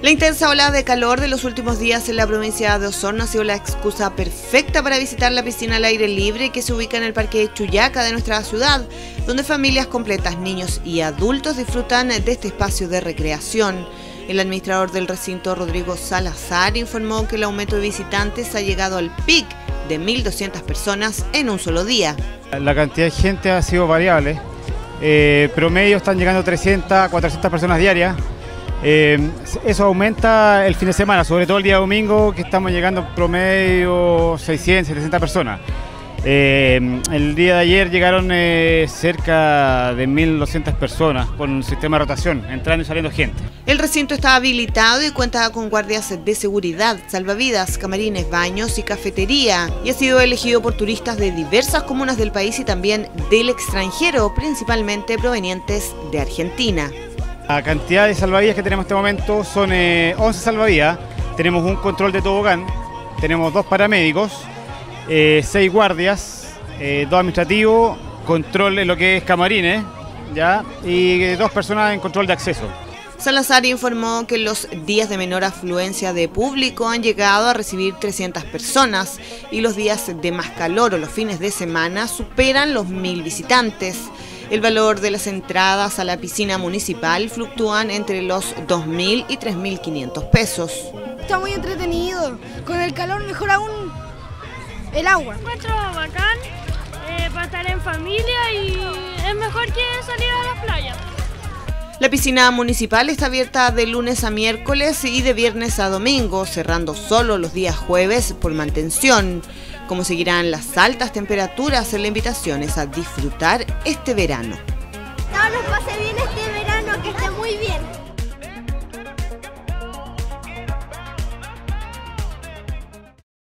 La intensa ola de calor de los últimos días en la provincia de Osorno ha sido la excusa perfecta para visitar la piscina al aire libre que se ubica en el Parque Chuyaca de nuestra ciudad, donde familias completas, niños y adultos disfrutan de este espacio de recreación. El administrador del recinto, Rodrigo Salazar, informó que el aumento de visitantes ha llegado al pic de 1.200 personas en un solo día. La cantidad de gente ha sido variable. Promedio están llegando 300 a 400 personas diarias. Eso aumenta el fin de semana, sobre todo el día domingo, que estamos llegando promedio 600, 700 personas. El día de ayer llegaron cerca de 1.200 personas con un sistema de rotación, entrando y saliendo gente. El recinto está habilitado y cuenta con guardias de seguridad, salvavidas, camarines, baños y cafetería, y ha sido elegido por turistas de diversas comunas del país y también del extranjero, principalmente provenientes de Argentina. La cantidad de salvavidas que tenemos en este momento son 11 salvavidas, tenemos un control de tobogán, tenemos 2 paramédicos, 6 guardias, 2 administrativos, control en lo que es camarines, ¿ya? Y 2 personas en control de acceso. Salazar informó que los días de menor afluencia de público han llegado a recibir 300 personas y los días de más calor o los fines de semana superan los 1.000 visitantes. El valor de las entradas a la piscina municipal fluctúan entre los 2.000 y 3.500 pesos. Está muy entretenido, con el calor mejor aún el agua. Encuentro bacán para estar en familia y es mejor que salir a la playa. La piscina municipal está abierta de lunes a miércoles y de viernes a domingo, cerrando solo los días jueves por mantención. Como seguirán las altas temperaturas, la invitación es a disfrutar este verano.